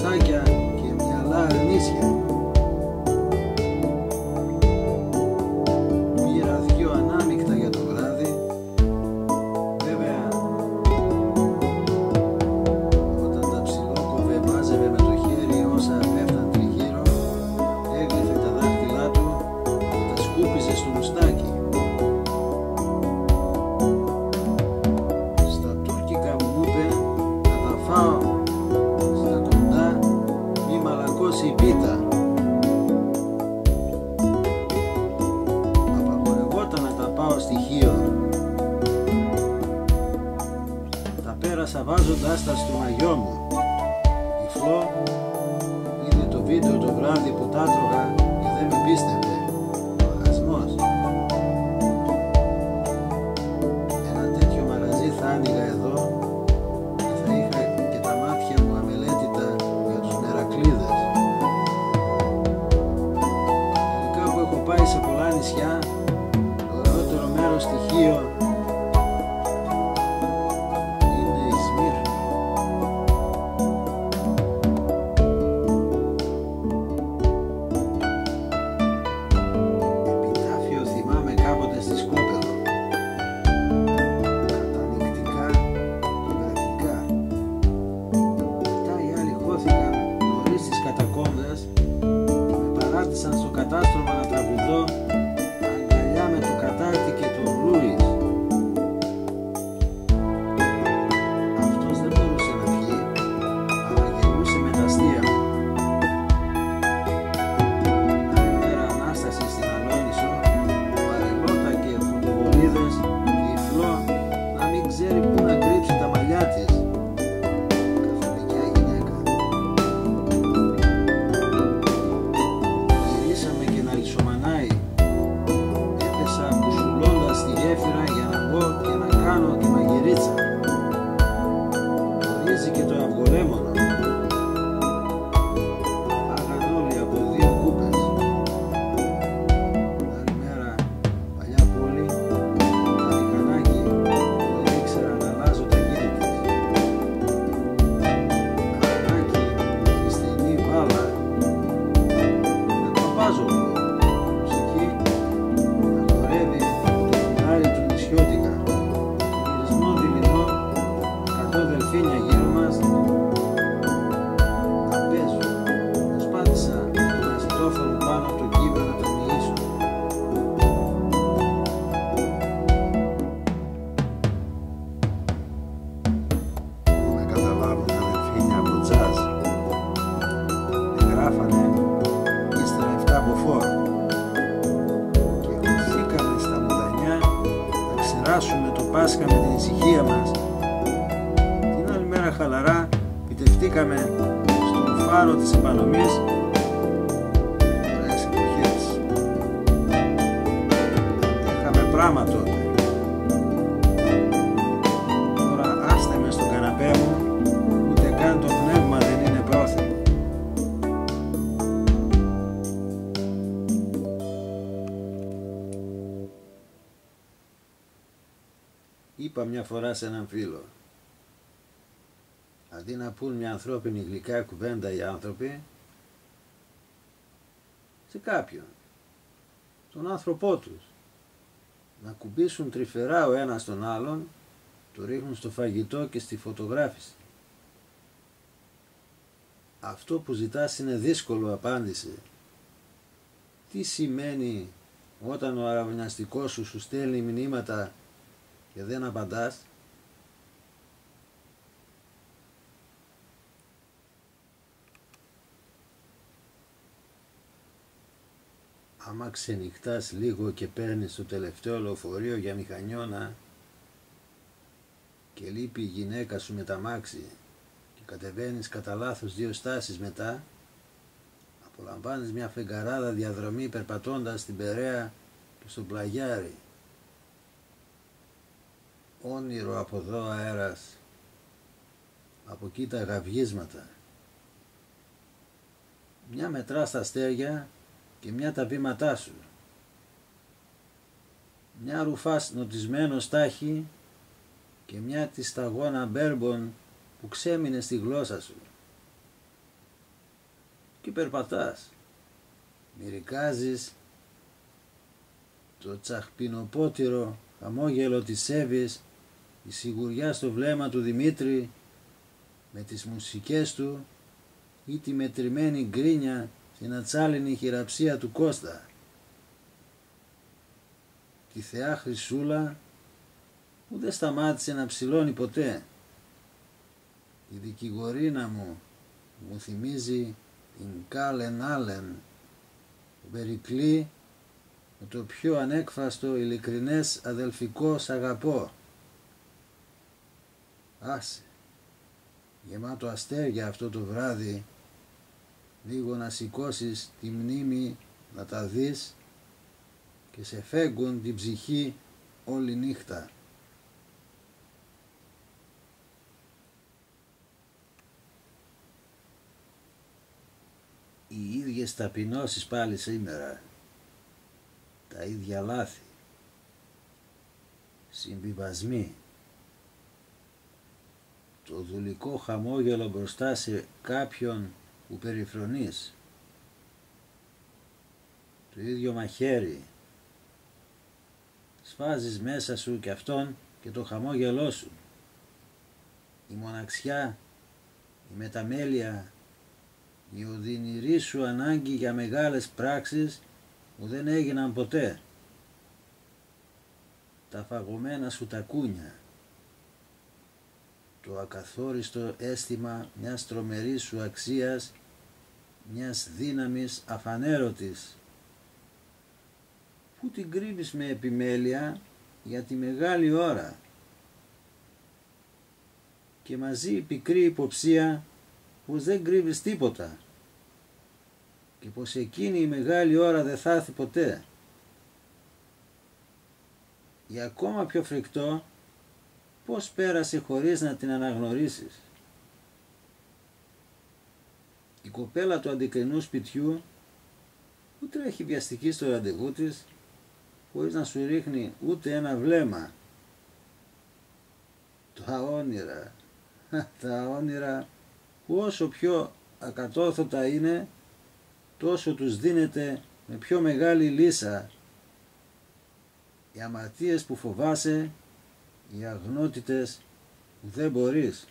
μουστάκια και μυαλά αρνίσια. Πήρα 2 ανάμεικτα για το βράδυ. Βέβαια, όταν τα ψιλόκοβε μάζευε με το χέρι όσα πέφταν τριγύρω, έγλυφε τα δάχτυλά του και τα σκούπιζε στο μουστάκι. Στα τουρκικά μου είπε να τα φάω στα κοντά, μη μαλακώσει η πίτα. Απαγορευόταν να τα πάω στοιχείο. Τα πέρασα βάζοντας τα στο μαγιό μου. Η Φλό είδε το βίντεο το βράδυ που τα έτρωγα και δεν με πίστευε. Μαγασμός. Ένα τέτοιο μαγαζί θα άνοιγα εδώ και θα είχα και τα μάτια μου αμελέτητα για τους μερακλείδες. Τελικά που έχω πάει σε πολλά νησιά, το ωραιότερο μέρος στοιχείο είναι η Σμύρνη. Επιτάφιο θυμάμαι κάποτε στη Σκόπελο. Κατανυκτικά και γραφικά. Μετά οι άλλοι χώθηκαν νωρίς στις κατακόμβες και με παράτησαν στο κατάστρωμα να τραγουδώ αγκαλιά με το κατάρτι και τον Λούις. Αυτός δεν μπορούσε να πιει, αλλά γελούσε με τα αστεία μου. Άλλη μέρα Ανάσταση στην Αλόνισο, βαρελότα και φωτοβολίδες και η Φλό να μην ξέρει πού να κρύψει τα μαλλιά της. Καθολικιά γυναίκα. Γυρίσαμε και να λησομανάει. Έπεσα μπουσουλώντας τη γέφυρα για να μπω και να κάνω τη μαγειρίτσα. Το ρύζι και το αυγολέμονο. Άγαν όλοι από 2 κούπες. Άλλη μέρα, παλιά πόλη, τα μηχανάκι δεν ήξερα να αλλάζω τα γύρι της. Αγανάκι και στενή μπάλα. Να τροπάζω λίγο. Μουσική να χορεύει το κουνάρι του νησιώτικα. Γυρισμό δειλινό, 100 δελφίνια γύρω μας να παίζουν. Προσπάθησα το μαγνητόφωνο πάνω από το κύβο να το μοιήσω. Πού να καταλάβουν τα δελφίνια από τζάζ. Δεν γράφανε ύστερα 7 από φόρ. Και χωθήκαμε στα μουδανιά να ξεράσουμε το Πάσχα με την ησυχία μας. Την άλλη μέρα χαλαρά επιτευτήκαμε στον φάρο της επανομής. Ωραίες εποχές. Είχαμε πράμα τότε. Τώρα άστε με στο καναπέ μου, ούτε καν το πνεύμα δεν είναι πρόθυμο. Είπα μια φορά σε έναν φίλο, αντί να πούν μια ανθρώπινη γλυκά κουβέντα οι άνθρωποι, σε κάποιον, τον άνθρωπό τους, να κουμπίσουν τρυφερά ο ένας τον άλλον, το ρίχνουν στο φαγητό και στη φωτογράφηση. Αυτό που ζητάς είναι δύσκολο, απάντησε. Τι σημαίνει όταν ο αραβωνιαστικός σου στέλνει μηνύματα και δεν απαντάς? Άμα ξενυχτάς λίγο και παίρνεις το τελευταίο λεωφορείο για Μηχανιώνα και λείπει η γυναίκα σου με τα μάξι και κατεβαίνεις κατά λάθος 2 στάσεις μετά, απολαμβάνεις μια φεγγαράδα διαδρομή περπατώντας στην Περαία και στο Πλαγιάρι. Όνειρο από εδώ αέρας, από εκεί τα γαυγίσματα. Μια μετράς τα αστέρια και μια τα βήματά σου. Μια ρουφάς νοτισμένο στάχι και μια τη σταγόνα μπέρμπον που ξέμεινε στη γλώσσα σου. και περπατάς. Μυρικάζεις το τσαχπινοπότηρο χαμόγελο της Εύης, η σιγουριά στο βλέμμα του Δημήτρη με τις μουσικές του ή τη μετρημένη γκρίνια στην ατσάλινη χειραψία του Κώστα. Τη θεά Χρυσούλα που δεν σταμάτησε να ψηλώνει ποτέ. Η δικηγορίνα μου θυμίζει την Κάλεν Άλεν, ο Περικλή με το πιο ανέκφαστο ειλικρινές αδελφικό «Σ' αγαπώ». Άσε, γεμάτο αστέρια αυτό το βράδυ, λίγο να σηκώσεις τη μνήμη να τα δεις και σε φέγγουν την ψυχή όλη νύχτα. Οι ίδιες ταπεινώσεις πάλι σήμερα, τα ίδια λάθη, συμβιβασμοί, το δουλικό χαμόγελο μπροστά σε κάποιον που περιφρονείς, το ίδιο μαχαίρι, σφάζεις μέσα σου και αυτόν και το χαμόγελό σου, η μοναξιά, η μεταμέλεια, η οδυνηρή σου ανάγκη για μεγάλες πράξεις που δεν έγιναν ποτέ, τα φαγωμένα σου τακούνια, το ακαθόριστο αίσθημα μιας τρομερής σου αξίας, μιας δύναμης αφανέρωτης, που την κρύβεις με επιμέλεια για τη μεγάλη ώρα, και μαζί η πικρή υποψία πως δεν κρύβεις τίποτα και πως εκείνη η μεγάλη ώρα δεν θα έρθει ποτέ. Για ακόμα πιο φρικτό, πώς πέρασε χωρίς να την αναγνωρίσεις. Η κοπέλα του αντικρινού σπιτιού που τρέχει βιαστική στο ραντεβού της χωρίς να σου ρίχνει ούτε ένα βλέμμα. Τα όνειρα που όσο πιο ακατόρθωτα είναι, τόσο τους δίνεται με πιο μεγάλη λύσα. Οι αμαρτίες που φοβάσαι, οι αγνότητες που δεν μπορείς.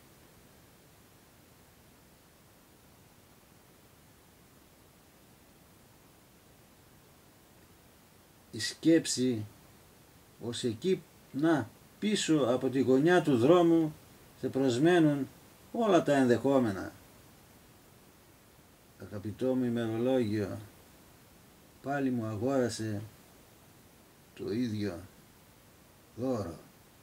Η σκέψη ως εκεί πίσω από τη γωνιά του δρόμου σε προσμένουν όλα τα ενδεχόμενα. Αγαπητό μου ημερολόγιο, πάλι μου αγόρασε το ίδιο δώρο.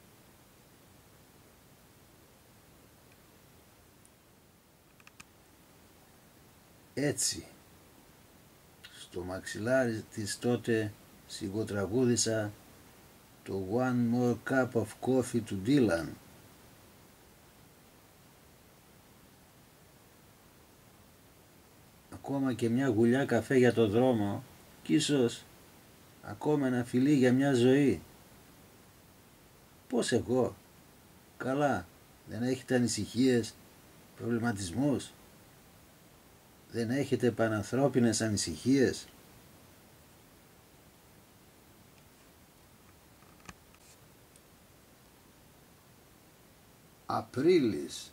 Έτσι, στο μαξιλάρι της τότε σιγοτραγούδησα το One More Cup of Coffee του Dylan. Ακόμα και μια γουλιά καφέ για το δρόμο κι ίσως ακόμα ένα φιλί για μια ζωή. Πώς εγώ? Καλά, δεν έχετε ανησυχίες, προβληματισμούς? Δεν έχετε πανανθρώπινες ανησυχίες? Απρίλης,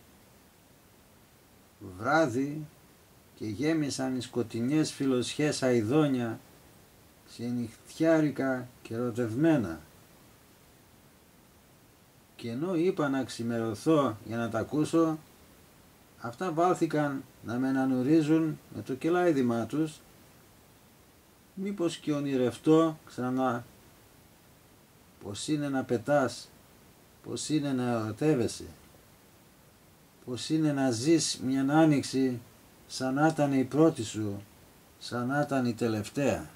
βράδυ, και γέμισαν οι σκοτεινές φιλοσιές αηδόνια σε νυχτιάρικα και ερωτευμένα. Και ενώ είπα να ξημερωθώ για να τα ακούσω, αυτά βάλθηκαν να με ανανουρίζουν με το κελάιδημά τους. Μήπως και ονειρευτώ ξανά πως είναι να πετάς, πως είναι να ερωτεύεσαι, πως είναι να ζεις μια άνοιξη σαν να ήταν η πρώτη σου, σαν να ήταν η τελευταία.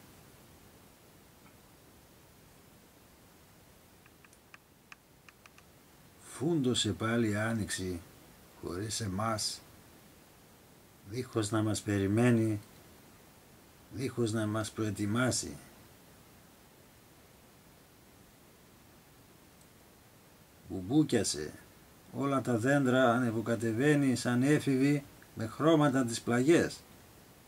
Φούντωσε πάλι η άνοιξη χωρίς εμάς, δίχως να μας περιμένει, δίχως να μας προετοιμάσει. Μπουμπούκιασε, όλα τα δέντρα ανεβοκατεβαίνει σαν έφηβοι με χρώματα τις πλαγιές.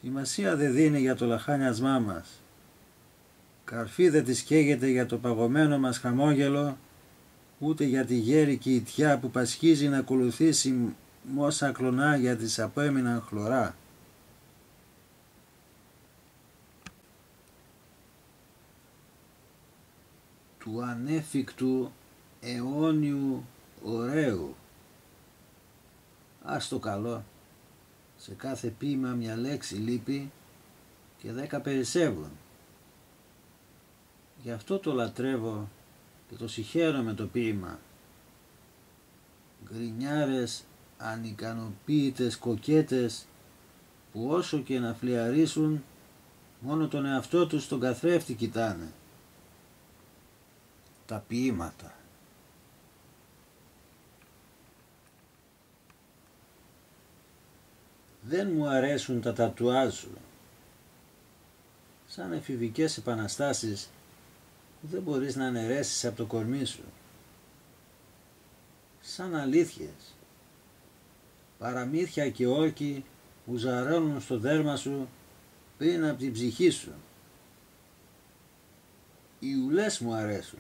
σημασία δεν δίνει για το λαχάνιασμά μας. Καρφί δεν της καίγεται για το παγωμένο μας χαμόγελο, ούτε για τη γέρικη ιτιά που πασχίζει να ακολουθήσει μόσα κλονάγια της απέμειναν χλωρά. Του ανέφικτου αιώνιου ωραίου. Ας το καλό, σε κάθε ποίημα μια λέξη λείπει και 10 περισσεύουν. Γι' αυτό το λατρεύω και το συγχαίρω με το ποίημα. Γκρινιάρες, ανικανοποίητες κοκέτες που όσο και να φλιαρίσουν μόνο τον εαυτό τους τον καθρέφτη κοιτάνε. Τα ποίηματα. Δεν μου αρέσουν τα τατουάζ σου. Σαν εφηβικές επαναστάσεις που δεν μπορείς να αναιρέσεις από το κορμί σου. Σαν αλήθειες. Παραμύθια και όρκοι που ζαρώνουν στο δέρμα σου πριν από την ψυχή σου. Οι ουλές μου αρέσουν.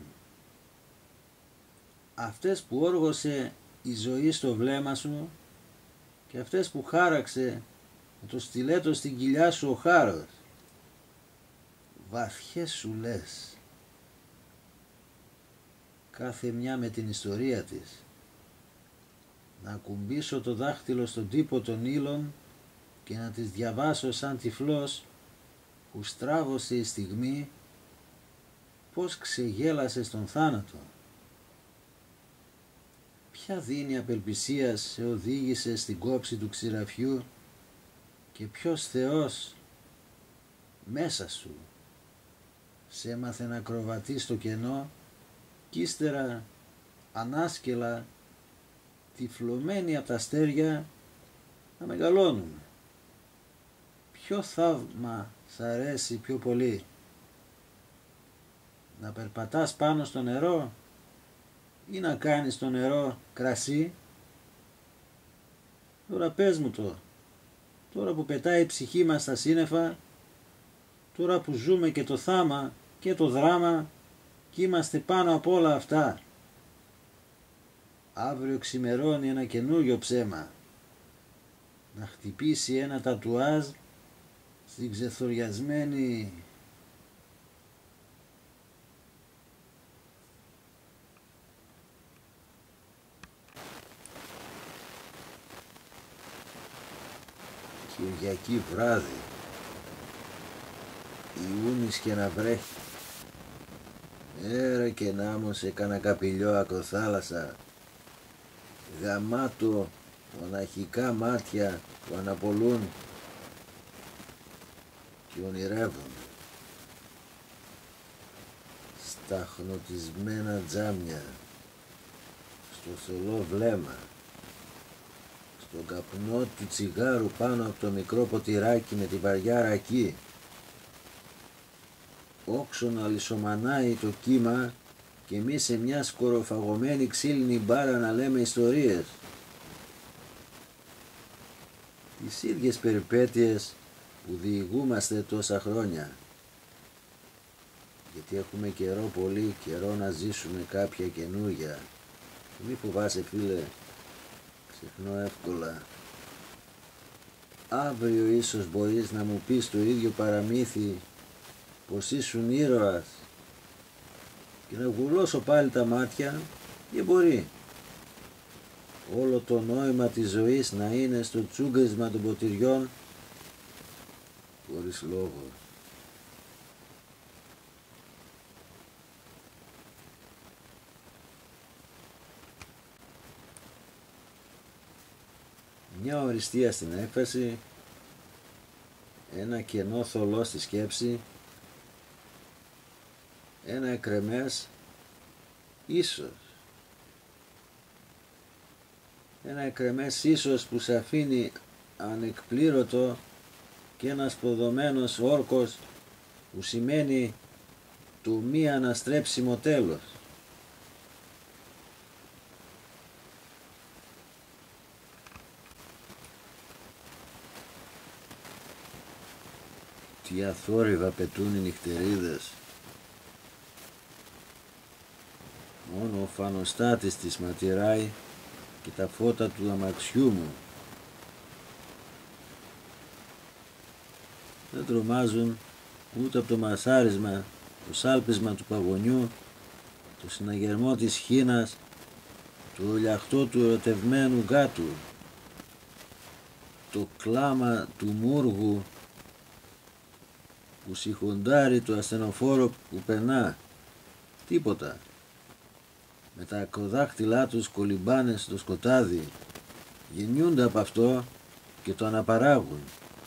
Αυτές που όργωσε η ζωή στο βλέμμα σου και αυτές που χάραξε με το στιλέτο στην κοιλιά σου ο χάρος. Βαθιές σουλές. Κάθε μια με την ιστορία της. Να ακουμπήσω το δάχτυλο στον τύπο των ύλων και να τις διαβάσω σαν τυφλός που στράβωσε η στιγμή πως ξεγέλασε στον θάνατο. Ποια δίνη απελπισίας σε οδήγησε στην κόψη του ξηραφιού και ποιος Θεός μέσα σου σε έμαθε να κροβατείς στο κενό κι ύστερα ανάσκελα τυφλωμένοι από τα αστέρια να μεγαλώνουν. Ποιο θαύμα σ' αρέσει πιο πολύ, να περπατάς πάνω στο νερό ή να κάνεις το νερό κρασί? Τώρα πες μου το, τώρα που πετάει η ψυχή μας στα σύννεφα, τώρα που ζούμε και το θάμα και το δράμα και είμαστε πάνω από όλα αυτά. Αύριο ξημερώνει ένα καινούριο ψέμα, να χτυπήσει ένα τατουάζ στην ξεθοριασμένη Κυριακή βράδυ, Ιούνις και να βρέχει, έρα και να μου σε κάνα καπηλιό ακροθάλασσα, γαμάτο μοναχικά μάτια που αναπολούν και ονειρεύονται, στα χνοτισμένα τζάμια, στο θολό βλέμμα, στον καπνό του τσιγάρου πάνω από το μικρό ποτηράκι με τη βαριά ρακή, όξο να λισομανάει το κύμα και εμείς σε μια σκοροφαγωμένη ξύλινη μπάρα να λέμε ιστορίες. Τις ίδιες περιπέτειες που διηγούμαστε τόσα χρόνια. Γιατί έχουμε καιρό, πολύ καιρό να ζήσουμε κάποια καινούργια. Μη φοβάσαι φίλε, ξεχνώ εύκολα. Αύριο ίσως μπορείς να μου πεις το ίδιο παραμύθι πως ήσουν ήρωας και να γουλώσω πάλι τα μάτια και μπορεί όλο το νόημα της ζωής να είναι στο τσούγκρισμα των ποτηριών χωρίς λόγο. Μια οριστία στην έκφραση, ένα κενό θολό στη σκέψη, ένα εκρεμές ίσως. Ένα εκρεμές ίσως που σε αφήνει ανεκπλήρωτο και ένας προδομένος όρκος που σημαίνει το μη αναστρέψιμο τέλος. Τι αθόρυβα πετούν οι νυχτερίδες. Μόνο ο φανοστάτης της ματιράει και τα φώτα του αμαξιού μου. Δεν τρομάζουν ούτε από το μασάρισμα, το σάλπισμα του παγωνιού, το συναγερμό της χήνας, το ολιαχτό του ερωτευμένου γάτου, το κλάμα του μούργου που σιχοντάρει το ασθενοφόρο που περνά. Τίποτα. Με τα ακροδάχτυλά τους κολυμπάνε στο σκοτάδι, γεννιούνται από αυτό και το αναπαράγουν.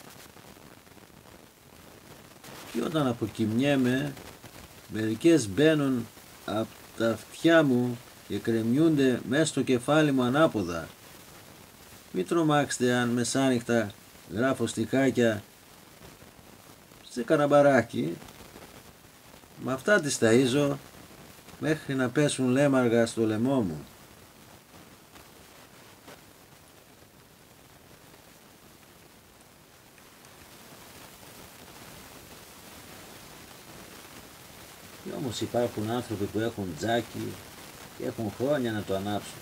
Και όταν αποκοιμιέμαι, μερικές μπαίνουν από τα αυτιά μου και κρεμιούνται μέσα στο κεφάλι μου ανάποδα. Μη τρομάξετε αν μεσάνυχτα γράφω στιχάκια σε καναμπαράκι. Με αυτά τις ταΐζω μέχρι να πέσουν λέμαργα στο λαιμό μου. Και όμως υπάρχουν άνθρωποι που έχουν τζάκι και έχουν χρόνια να το ανάψουν.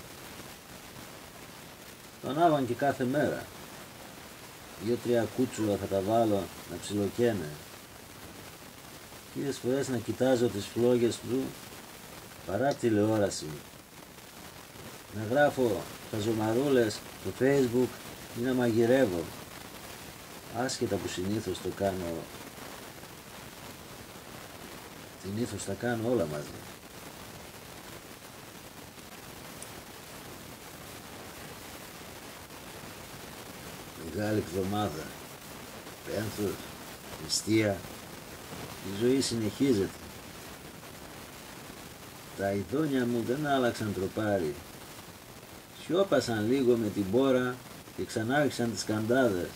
Το ανάβαν και κάθε μέρα. 2-3 κούτσουλα θα τα βάλω να ψιλοκαίνε. Χίλιες φορές να κοιτάζω τις φλόγες του παρά τηλεόραση. Να γράφω χαζομαρούλες στο Facebook ή να μαγειρεύω. Άσχετα που συνήθως το κάνω. Συνήθως τα κάνω όλα μαζί. Μεγάλη εβδομάδα, πένθος, νηστεία, η ζωή συνεχίζεται. Τα ειδόνια μου δεν άλλαξαν τροπάρι. Σιώπασαν λίγο με την μπόρα και ξανάρχισαν τις καντάδες.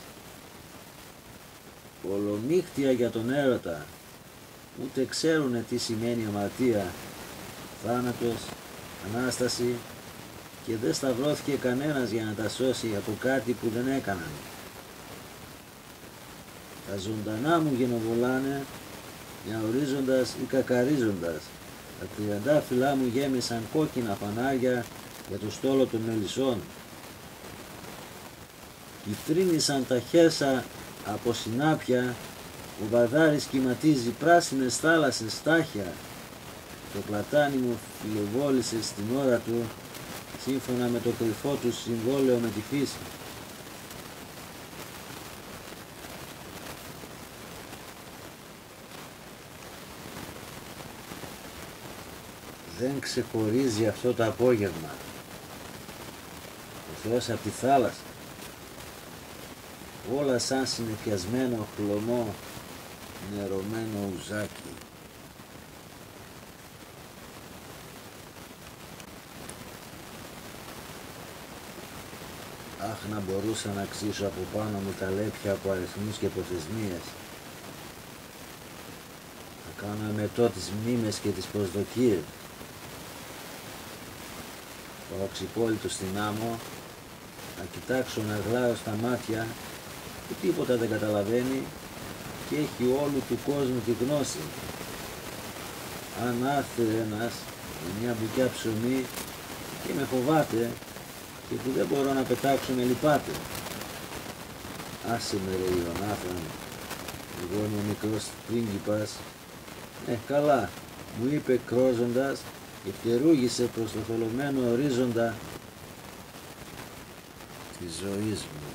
Ολονύχτια για τον έρωτα. Ούτε ξέρουνε τι σημαίνει αμαρτία, θάνατος, Ανάσταση και δεν σταυρώθηκε κανένας για να τα σώσει από κάτι που δεν έκαναν. Τα ζωντανά μου γενοβολάνε, μιαορίζοντας ή κακαρίζοντας. Τα τριαντάφυλλά μου γέμισαν κόκκινα φανάρια για το στόλο των μελισσών. Κυτρίνησαν τα χέρσα από συνάπια, ο βαδάρης κυματίζει πράσινες θάλασσες στάχια. Το πλατάνι μου φιλοβόλησε στην ώρα του, σύμφωνα με το κρυφό του συμβόλαιο με τη φύση. Δεν ξεχωρίζει αυτό το απόγευμα. Ο Θεός από τη θάλασσα. Όλα σαν συνεφιασμένο χλωμό, νερωμένο ουζάκι. Αχ, να μπορούσα να ξύσω από πάνω μου τα λέπια από αριθμούς και προθεσμίες. Να κάνω εμετό τις μνήμες και τις προσδοκίες. Πάω ξυπόλυτο στην άμμο, να κοιτάξω να γλάω στα μάτια που τίποτα δεν καταλαβαίνει και έχει όλου του κόσμου τη γνώση. Αν άρθει ένας με μια μπουκιά ψωμί και με φοβάται και που δεν μπορώ να πετάξω με λυπάται. Άσε με ρε Ιωνάθαν, εγώ είμαι ο μικρός πρίγκιπας. Καλά, μου είπε κρόζοντας και φτερούγησε προς το θολωμένο ορίζοντα της ζωής μου.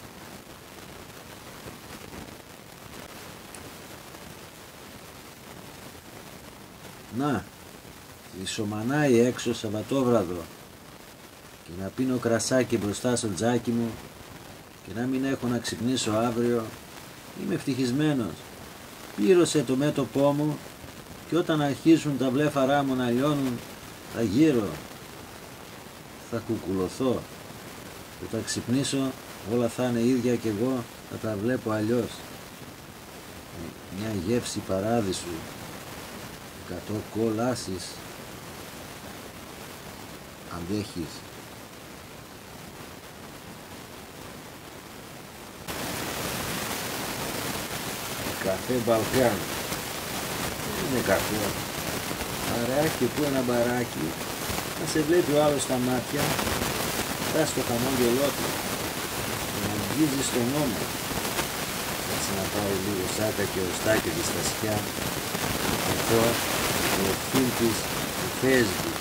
Να, ισομανάει έξω Σαββατόβραδο και να πίνω κρασάκι μπροστά στο τζάκι μου και να μην έχω να ξυπνήσω αύριο, είμαι ευτυχισμένος. Πλήρωσε το μέτωπό μου και όταν αρχίσουν τα βλέφαρά μου να λιώνουν, θα γύρω, θα κουκουλωθώ. Και όταν ξυπνήσω όλα θα είναι ίδια και εγώ θα τα βλέπω αλλιώς. Μια γεύση παράδεισου, 100 κόλασης, αντέχεις. Καφέ Μπαλκάν. Δεν είναι καφέ. Μπαράκι, που ένα μπαράκι, να σε βλέπει ο άλλος στα μάτια, φτάσει στο χαμόγελό του, να αγγίζει στον νόμο. Έτσι να πάρει λίγο σάκα και οστάκι της στα σκιά, αυτό το φιλμ της του Facebook.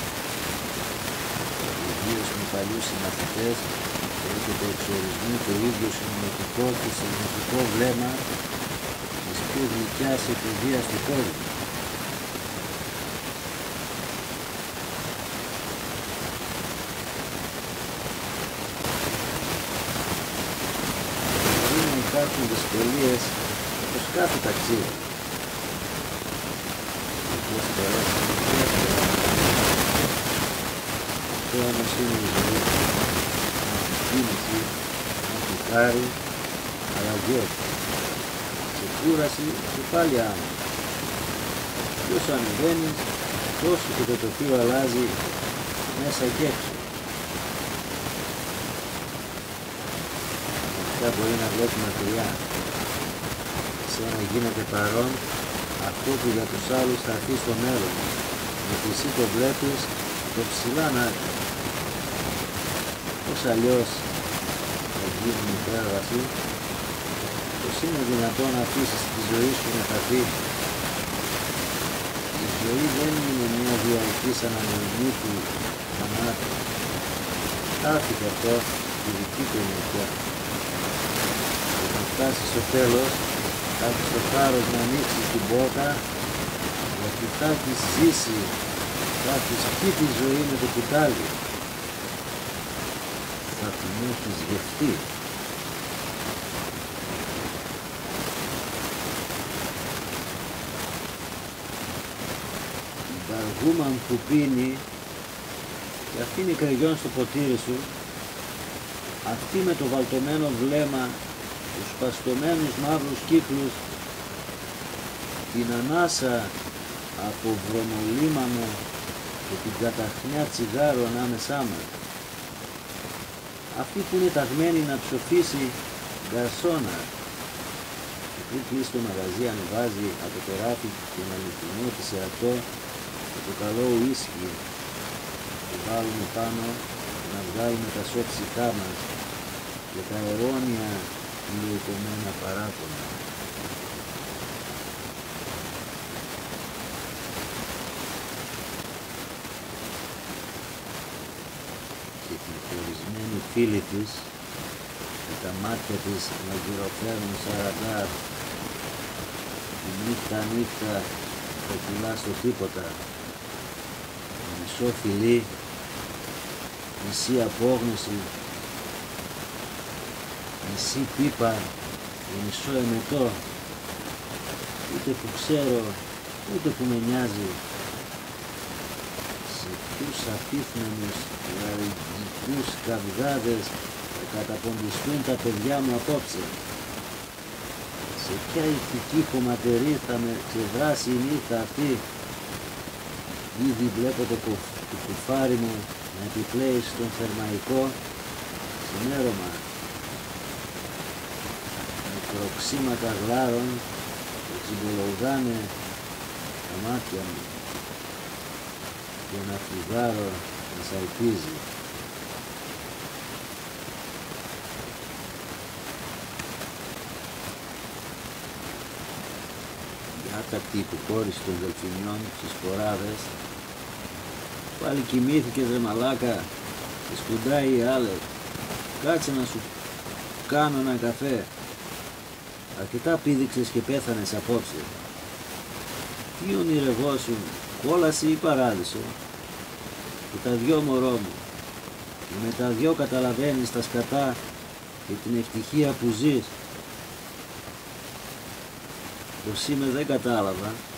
Ιδίως με παλιούς συμμαθητές, έρχεται εξορισμού το ίδιο συνωμοτικό και συνωμοτικό βλέμμα της πιο γλυκιάς εφηβείας του κόσμου. Υπάρχουν δυσκολίες προς κάθε ταξίδι. Πολλές φορές αυτό όμως είναι η ζωή. Έχει κίνηση, έχει χάρη, αλλά διότι σε κούραση και πάλι άμα. Και όσο ανεβαίνεις, τόσο και το τοπίο αλλάζει μέσα και έξω. Μπορεί να βλέπει μακριά. Σένα γίνεται παρόν αυτό που για τους άλλους θα έρθει στο μέλλον. Γιατί εσύ το βλέπεις το ψηλά να έρθει. Πώς αλλιώς θα γίνει η υπέρβαση, πως είναι δυνατόν να αφήσεις τη ζωή σου να χαθεί. Η ζωή δεν είναι μια διαρκής αναμονή του θανάτου. Άφη και αυτό τη δική του ενεργεία. Να φτάσει στο τέλος, θα έχεις το θάρρος να ανοίξεις την πόρτα, γιατί θα έχεις ζήσει, θα έχεις πει τη ζωή με το κουτάλι, θα την έχεις γευτεί. Η μπαργούμαν που πίνει και αφήνει κραγιόν στο ποτήρι σου, αυτή με το βαλτωμένο βλέμμα, τους παστωμένους μαύρους κύκλους, την ανάσα από βρωμολίμανο και την καταχνιά τσιγάρο ανάμεσά μας. Αυτή που είναι ταγμένη να ψοφήσει γκαρσόνα και πριν κλείσει το μαγαζί ανεβάζει από το ράφι την αληθινό της ερατό και το καλό ουίσκι που βάλουμε πάνω να βγάλουμε τα σώψικά μας και τα αιώνια ηλιοκομμένα παράπονα. Και την χωρισμένη φίλη της με τα μάτια της να γυροφέρουν σαραντάρ, τη νύχτα το κυλά στο τίποτα, μισό φιλί, μισή απόγνωση, μισή πίπα, μισό εμετό, ούτε που ξέρω, ούτε που με νοιάζει. Σε ποιους απίθμενους λαρυγικούς καυγάδες θα καταποντιστούν τα παιδιά μου απόψε. Σε ποια ηθική χωματερή θα με ξεδράσει η νύχτα αυτή. Ήδη βλέπω το κουφάρι μου να επιπλέει στον θερμαϊκό ξημέρωμα. Μικροξήματα γλάρων που τσιμπολογάνε τα μάτια μου και ένα φλιγάρο να σαλπίζει. Η άτακτη υποκόρηση των δελφινιών στις κοράδες, πάλι κοιμήθηκες ρε μαλάκα και σκουντάει οι άλλες, κάτσε να σου κάνω ένα καφέ. Αρκετά πήδηξες και πέθανες απόψε. Τι ονειρευόσουν, κόλαση ή παράδεισο? Και τα δυο μωρό μου. Και με τα δυο καταλαβαίνεις τα σκατά και την ευτυχία που ζεις. Πως είμαι δεν κατάλαβα.